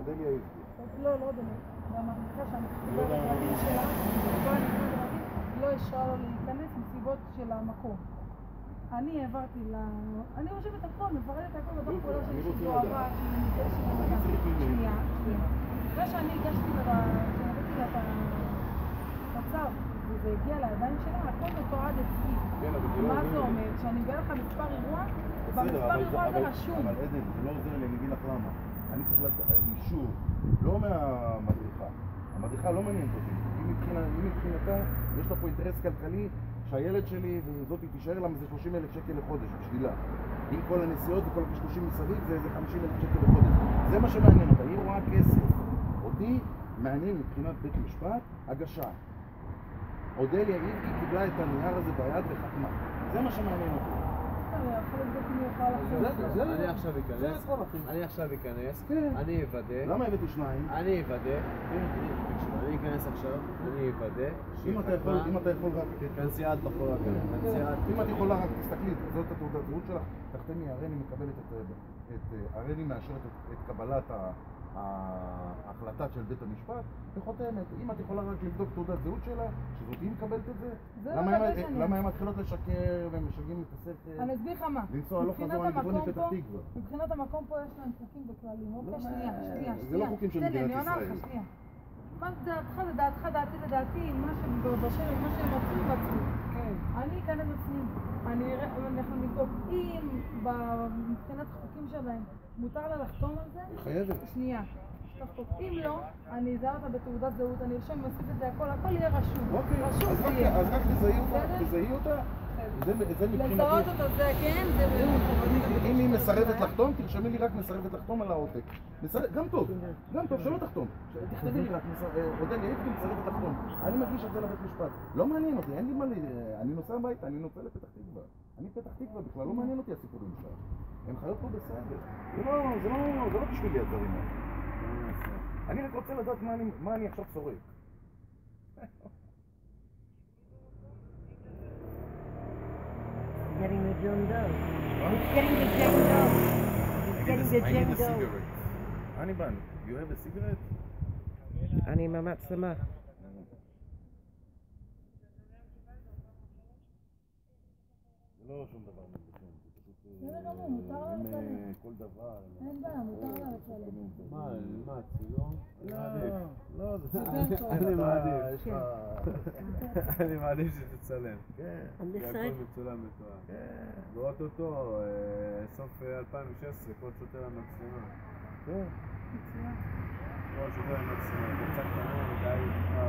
אודליה איבגי. לא דומה. והמדריכה שאני קיבלת הפרטים שלה, לא אישרה לו להיכנס מסיבות של המקום. אני העברתי לה... אני רושמת הכל, מפרדת הכל בדוח פעולה שלי שזו עברה, שנייה. אחרי שאני הגשתי לה, שנתתי לה את הצו, וזה הגיע לידיים שלה, הכל מתועד אצלי. מה זה אומר? שאני מביאה לך מספר אירוע, במספר אירוע זה רשום. אבל עדן, זה לא עוזר לי, אני אגיד לך למה. אני צריך לדעת אישור, לא מהמדריכה. המדריכה לא מעניינת אותי. אם מבחינתה, יש לה פה אינטרס כלכלי, שהילד שלי וזאת תישאר לה מזה 30,000 שקל לחודש בשבילה. עם כל הנסיעות וכל הקשקושים מסביב זה איזה 50,000 שקל לחודש. זה מה שמעניין אותה, היא רואה כסף. אותי מעניין מבחינת בית משפט הגשה. אודליה איבגי קיבלה את הנייר הזה ביד וחתמה. זה מה שמעניין אותי. אני עכשיו אכנס, אני אוודא. למה הבאתי שניים? אני אוודא. אני אכנס עכשיו, אני אוודא. אם אתה יכול רק... תכנסי עד בחורה כאן. אם את יכולה רק, תסתכלי, זאת התעודת זהות שלך, תחתמי, הריני מקבלת הריני מאשרת את קבלת ההחלטה של בית המשפט וחותמת. אם את יכולה רק לבדוק תעודת זהות שלה, שזאת היא מקבלת את זה, למה הם מתחילות לשקר והם משגעים את השכל? אני אסביר לך מה. לנסוע לא חזור, אני גבוה לפתח תקווה. מבחינת המקום פה יש להם חוקים וכללים. אוקיי, שנייה. זה לא חוקים של מדינת ישראל. מה דעתך לדעתך, דעתי לדעתי, מה שהם רצו. אני אכנס בפנים, אנחנו נבדוק. אם מבחינת החוקים שלהם מותר לה לחתום על זה? היא חייבת. שנייה. אם לא, אני אזהה אותה בתעודת זהות, אני ארשום ומוסיף את זה, הכל יהיה רשום. אוקיי, אז רק תזהי אותה. זה מבחינתי. לזהות אותו זה כן, זה אם היא מסרבת לחתום, תרשמי לי רק מסרבת לחתום על העותק. גם טוב, שלא תחתום. תכתבי לי רק, אודליה איבגי מסרבת לחתום. אני מגיש את זה לבית משפט. לא מעניין אותי, אין לי מה אני נוסע הביתה, אני נוסע לפתח תקווה. אני פתח תקווה, בכלל לא מעניין אותי הסיפורים שלה. הן חיות פה בסדר. זה לא בשבילי הדברים האלה. אני רק רוצה לדעת מה אני עכשיו צורק. Getting the John Doe. He's getting the John Doe. He's getting the John Doe. Hannibal, you have a cigarette? אני עם המצלמה. זה לא שום דבר מבחן, זה פשוט... מותר לה לצלם. כל דבר... אין בעיה, מותר לה לצלם. מה, צילום? לא, זה... אני מעדיף שתצלם. כן. כי הכל מצולם מתואר. לראות אותו, סוף 2016, כל שוטר המצלמה. כן. כל שוטר המצלמה, קצת קטנה, די...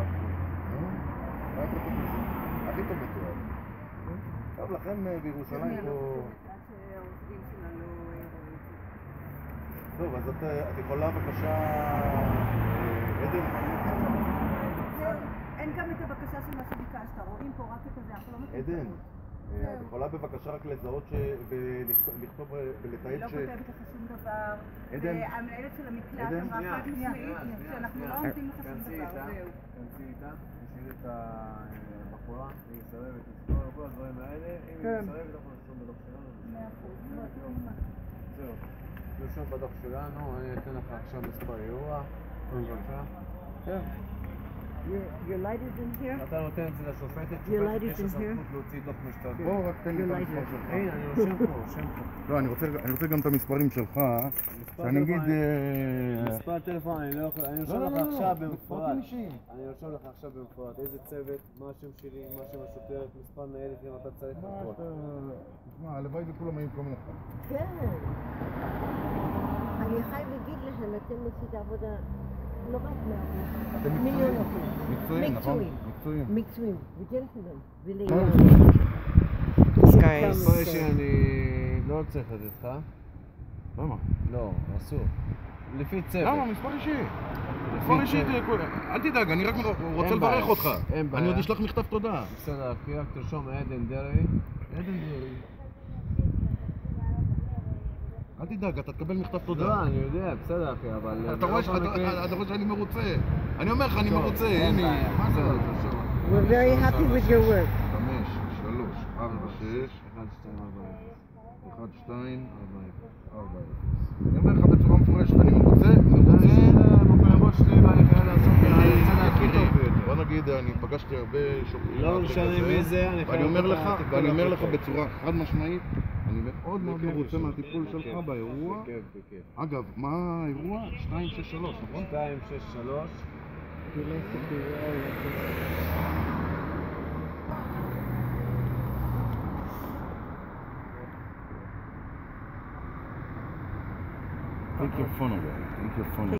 הכי טוב מתואר. טוב, לכם בירושלים פה... טוב, אז את יכולה בבקשה... עדן? אין גם את הבקשה של מה שביקשת, רואים פה רק את הזה, אנחנו לא מכירים. עדן, את יכולה בבקשה רק לזהות ולכתוב ולתעד לא כותבת לך שום דבר. עדן? המנהלת של המקלט אמרה חד משמעית שאנחנו לא עומדים לך שום דבר, זהו. כנסי איתה, תשאיר את הבחורה, היא מסרבת, תסתור כל הדברים האלה, אם היא מסרבת, אנחנו נשאר בדוח שלנו. זהו. נרשום בדוח שלנו, אני אתן לך עכשיו מספר אירוע. בבקשה. כן. Your light is in here? אתה נותן את זה לשופטת, light יש is in הסמכות here? להוציא דוח משטרתי. בוא, רק תן לי את המספר שלך. הנה, אני רושם פה. לא, אני רוצה גם את המספרים שלך, שאני אגיד... מספר טלפון, אני לא יכול... אני רושם לך עכשיו במפורט. אישיים. אני רושם לך עכשיו במפורט. איזה צוות, מה השם שלי, מה השם השוטרת, מספר ניידת, אם אתה צריך הכל. תשמע, הלוואי וכולם היו כמוך. כן. אני חייב להגיד לכם, אתם עושים עבודה לא רק אתם מקצועיים, נכון? מקצועיים, וג'נטלמן, ולילות. מספר אישי אני לא צריך לתת לך. למה? לא, אסור. לפי צוות. למה? מספר אישי. מספר אישי, אל תדאג, אני רק רוצה לברך אותך. אני עוד אשלח מכתב תודה. בסדר, כי רק תרשום עדן דרעי. עדן דרעי. אל תדאג, אתה תקבל מכתב תודה. לא, אני יודע, בסדר אחי, אבל... אתה רואה שאני מרוצה. אני אומר לך, אני מרוצה, הנה. We're very happy with your work. 5, 3, 4, 6, 1, 2, 4, 0. אני אומר לך בצורה מפורשת, אני מרוצה, הרבה שוטרים. לא משנה מי זה, אני ואני אומר לך, הטיפול הכי טוב. בצורה חד משמעית, אני מאוד מאוד בכיף מרוצה לשאול. מהטיפול שלך בכיף, באירוע. בכיף. אגב, מה האירוע? 263, נכון? 263. Take your phone away. Take your phone away.